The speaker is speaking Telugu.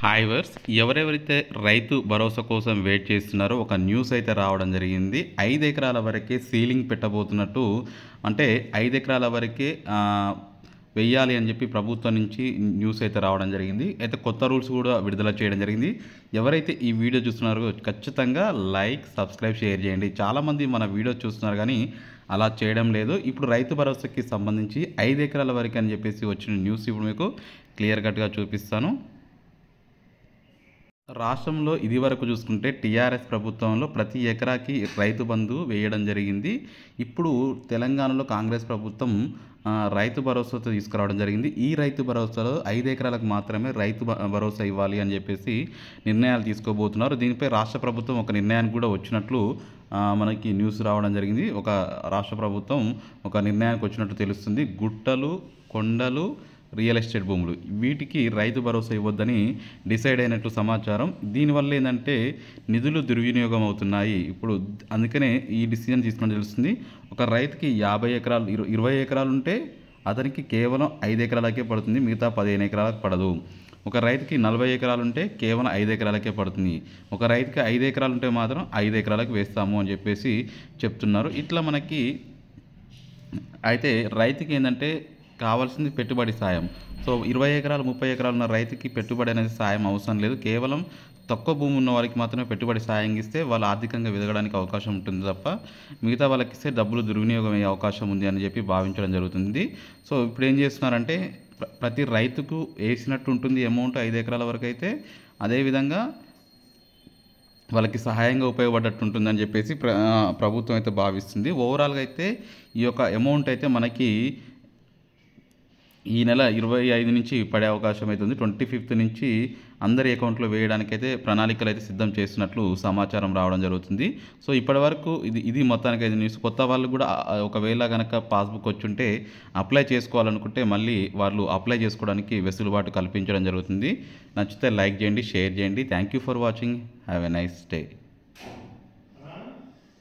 హాయ్ వర్స్ ఎవరెవరైతే రైతు భరోసా కోసం వెయిట్ చేస్తున్నారో ఒక న్యూస్ అయితే రావడం జరిగింది. 5 ఎకరాల వరకే సీలింగ్ పెట్టబోతున్నట్టు, అంటే 5 ఎకరాల వరకే వెయ్యాలి అని చెప్పి ప్రభుత్వం నుంచి న్యూస్ అయితే రావడం జరిగింది. అయితే కొత్త రూల్స్ కూడా విడుదల చేయడం జరిగింది. ఎవరైతే ఈ వీడియో చూస్తున్నారో ఖచ్చితంగా లైక్, సబ్స్క్రైబ్, షేర్ చేయండి. చాలామంది మన వీడియో చూస్తున్నారు కానీ అలా చేయడం లేదు. ఇప్పుడు రైతు భరోసాకి సంబంధించి 5 ఎకరాల వరకు అని చెప్పేసి వచ్చిన న్యూస్ ఇప్పుడు మీకు క్లియర్ కట్గా చూపిస్తాను. రాష్ట్రంలో ఇదివరకు చూసుకుంటే టీఆర్ఎస్ ప్రభుత్వంలో ప్రతి ఎకరాకి రైతు బంధు వేయడం జరిగింది. ఇప్పుడు తెలంగాణలో కాంగ్రెస్ ప్రభుత్వం రైతు భరోసాతో తీసుకురావడం జరిగింది. ఈ రైతు భరోసాలో 5 ఎకరాలకు మాత్రమే రైతు భరోసా ఇవ్వాలి అని చెప్పేసి నిర్ణయాలు తీసుకోబోతున్నారు. దీనిపై రాష్ట్ర ప్రభుత్వం ఒక నిర్ణయానికి కూడా వచ్చినట్లు మనకి న్యూస్ రావడం జరిగింది. ఒక రాష్ట్ర ప్రభుత్వం ఒక నిర్ణయానికి వచ్చినట్టు తెలుస్తుంది. గుట్టలు, కొండలు, రియల్ ఎస్టేట్ భూములు వీటికి రైతు భరోసా ఇవ్వద్దని డిసైడ్ అయినట్టు సమాచారం. దీనివల్ల ఏంటంటే నిధులు దుర్వినియోగం అవుతున్నాయి. ఇప్పుడు అందుకనే ఈ డిసిజన్ తీసుకుని తెలుస్తుంది. ఒక రైతుకి 50 ఎకరాలు 20 ఎకరాలు ఉంటే అతనికి కేవలం 5 ఎకరాలకే పడుతుంది, మిగతా 15 ఎకరాలకు పడదు. ఒక రైతుకి 40 ఎకరాలు ఉంటే కేవలం 5 ఎకరాలకే పడుతుంది. ఒక రైతుకి 5 ఎకరాలు ఉంటే మాత్రం 5 ఎకరాలకు వేస్తాము అని చెప్పేసి చెప్తున్నారు. ఇట్లా మనకి అయితే రైతుకి ఏంటంటే కావాల్సింది పెట్టుబడి సాయం. సో 20 ఎకరాలు 30 ఎకరాలు ఉన్న రైతుకి పెట్టుబడి అనేది సాయం అవసరం లేదు. కేవలం తక్కువ భూమి ఉన్న వారికి మాత్రమే పెట్టుబడి సాయం ఇస్తే వాళ్ళు ఆర్థికంగా ఎదగడానికి అవకాశం ఉంటుంది తప్ప మిగతా వాళ్ళకి ఇస్తే డబ్బులు దుర్వినియోగం అయ్యే అవకాశం ఉంది అని చెప్పి భావించడం జరుగుతుంది. సో ఇప్పుడు ఏం చేస్తున్నారంటే ప్రతి రైతుకు వేసినట్టు ఉంటుంది అమౌంట్ 5 ఎకరాల వరకు అయితే, అదేవిధంగా వాళ్ళకి సహాయంగా ఉపయోగపడ్డట్టు ఉంటుందని చెప్పేసి ప్రభుత్వం అయితే భావిస్తుంది. ఓవరాల్గా అయితే ఈ యొక్క అమౌంట్ అయితే మనకి ఈ నెల 25 నుంచి పడే అవకాశం అయితే ఉంది. 25th నుంచి అందరి అకౌంట్లో వేయడానికైతే ప్రణాళికలు అయితే సిద్ధం చేస్తున్నట్లు సమాచారం రావడం జరుగుతుంది. సో ఇప్పటివరకు ఇది మొత్తానికి అయితే న్యూస్. కొత్త వాళ్ళు కూడా ఒకవేళ కనుక పాస్బుక్ వచ్చుంటే అప్లై చేసుకోవాలనుకుంటే మళ్ళీ వాళ్ళు అప్లై చేసుకోవడానికి వెసులుబాటు కల్పించడం జరుగుతుంది. నచ్చితే లైక్ చేయండి, షేర్ చేయండి. Thank you for watching. Have a nice day.